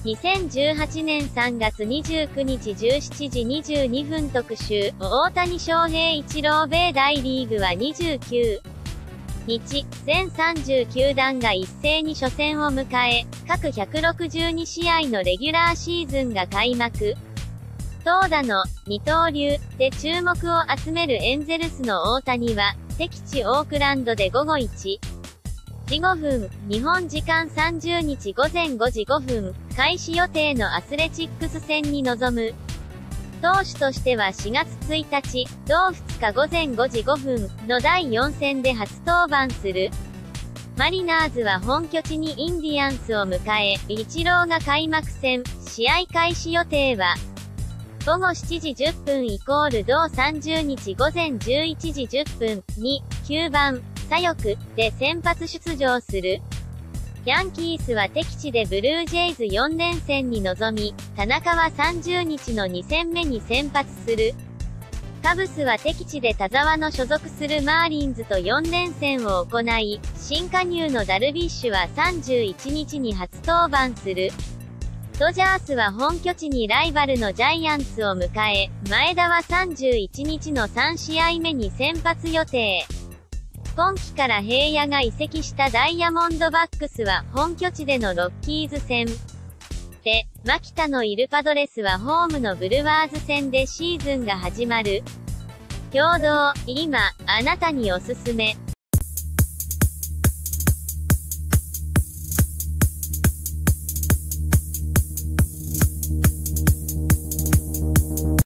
2018年3月29日17時22分特集、大谷翔平一郎米大リーグは29日、全39団が一斉に初戦を迎え、各162試合のレギュラーシーズンが開幕。投打の二刀流で注目を集めるエンゼルスの大谷は、敵地オークランドで午後1時5分、日本時間30日午前5時5分、開始予定のアスレチックス戦に臨む。投手としては4月1日、同2日午前5時5分の第4戦で初登板する。マリナーズは本拠地にインディアンスを迎え、イチローが開幕戦、試合開始予定は、午後7時10分同30日午前11時10分に、9番、左翼で先発出場する。ヤンキースは敵地でブルージェイズ4連戦に臨み、田中は30日の2戦目に先発する。カブスは敵地で田澤の所属するマーリンズと4連戦を行い、新加入のダルビッシュは31日に初登板する。ドジャースは本拠地にライバルのジャイアンツを迎え、前田は31日の3試合目に先発予定。今季から平野が移籍したダイヤモンドバックスは本拠地でのロッキーズ戦で、牧田のいるパドレスはホームのブルワーズ戦でシーズンが始まる。共同、今、あなたにおすすめ。